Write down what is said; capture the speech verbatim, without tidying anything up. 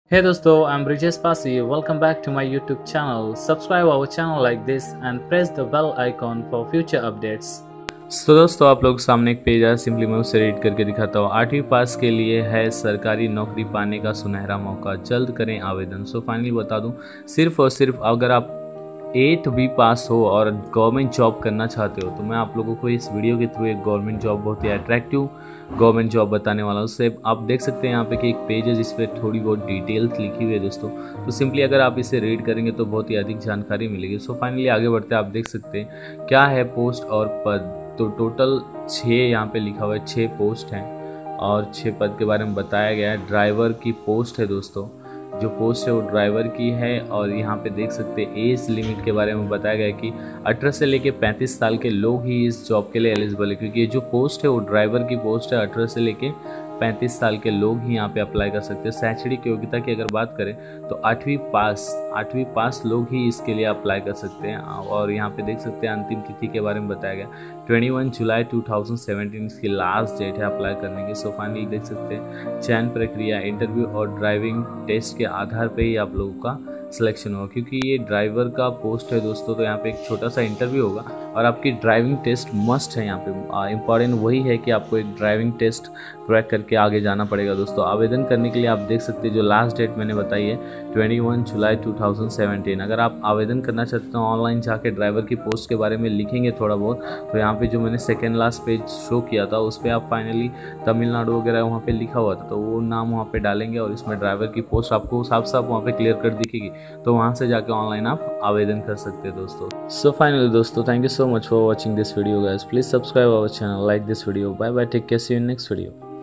Hey dosto, I'm Brijesh Pasi. Welcome back to my YouTube channel. Subscribe our channel like this and press the bell icon for future updates. तो दोस्तों आप लोग सामने एक page है, simply मैं उसे रीड करके दिखाता हूँ। आठवीं पास के लिए है सरकारी नौकरी पाने का सुनहरा मौका, जल्द करें आवेदन। सो फाइनली बता दूँ, सिर्फ और सिर्फ अगर आप एट भी पास हो और गवर्नमेंट जॉब करना चाहते हो तो मैं आप लोगों को इस वीडियो के थ्रू एक गवर्नमेंट जॉब, बहुत ही अट्रैक्टिव गवर्नमेंट जॉब बताने वाला हूँ। उससे आप देख सकते हैं यहाँ पे कि एक पेज है जिस पे थोड़ी बहुत डिटेल्स लिखी हुई है दोस्तों। तो सिंपली अगर आप इसे रीड करेंगे तो बहुत ही अधिक जानकारी मिलेगी। सो फाइनली आगे बढ़ते हैं, आप देख सकते हैं क्या है पोस्ट और पद। तो टोटल छः यहाँ पे लिखा हुआ है, छः पोस्ट हैं और छः पद के बारे में बताया गया है। ड्राइवर की पोस्ट है दोस्तों, जो पोस्ट है वो ड्राइवर की है। और यहाँ पे देख सकते हैं एज लिमिट के बारे में बताया गया है कि अठारह से लेके पैंतीस साल के लोग ही इस जॉब के लिए एलिजिबल है, क्योंकि ये जो पोस्ट है वो ड्राइवर की पोस्ट है। अठारह से लेके पैंतीस साल के लोग ही यहाँ पे अप्लाई कर सकते हैं। शैक्षणिक योग्यता की अगर बात करें तो आठवीं पास आठवीं पास लोग ही इसके लिए अप्लाई कर सकते हैं। और यहाँ पे देख सकते हैं अंतिम तिथि के बारे में बताया गया इक्कीस जुलाई दो हज़ार सत्रह इसकी लास्ट डेट है अप्लाई करने की। सो फाइनली देख सकते हैं चयन प्रक्रिया इंटरव्यू और ड्राइविंग टेस्ट के आधार पर ही आप लोगों का सिलेक्शन होगा, क्योंकि ये ड्राइवर का पोस्ट है दोस्तों। तो यहाँ पे एक छोटा सा इंटरव्यू होगा और आपकी ड्राइविंग टेस्ट मस्ट है। यहाँ पे इंपॉर्टेंट वही है कि आपको एक ड्राइविंग टेस्ट क्रैक करके आगे जाना पड़ेगा दोस्तों। आवेदन करने के लिए आप देख सकते हैं जो लास्ट डेट मैंने बताई है इक्कीस जुलाई दो हज़ार सत्रह। अगर आप आवेदन करना चाहते हो ऑनलाइन जाके ड्राइवर की पोस्ट के बारे में लिखेंगे थोड़ा बहुत, तो यहाँ पे जो मैंने सेकेंड लास्ट पेज शो किया था उस पर आप फाइनली तमिलनाडु वगैरह वहाँ पे लिखा हुआ था, तो वो नाम वहाँ पे डालेंगे और इसमें ड्राइवर की पोस्ट आपको साफ साफ वहाँ पे क्लियर कर दिखेगी। तो वहाँ से जाके ऑनलाइन आप आवेदन कर सकते हैं दोस्तों। सो फाइनली दोस्तों, thank you so much for watching this video guys. Please subscribe our channel, like this video. Bye bye, take care, see you in next video.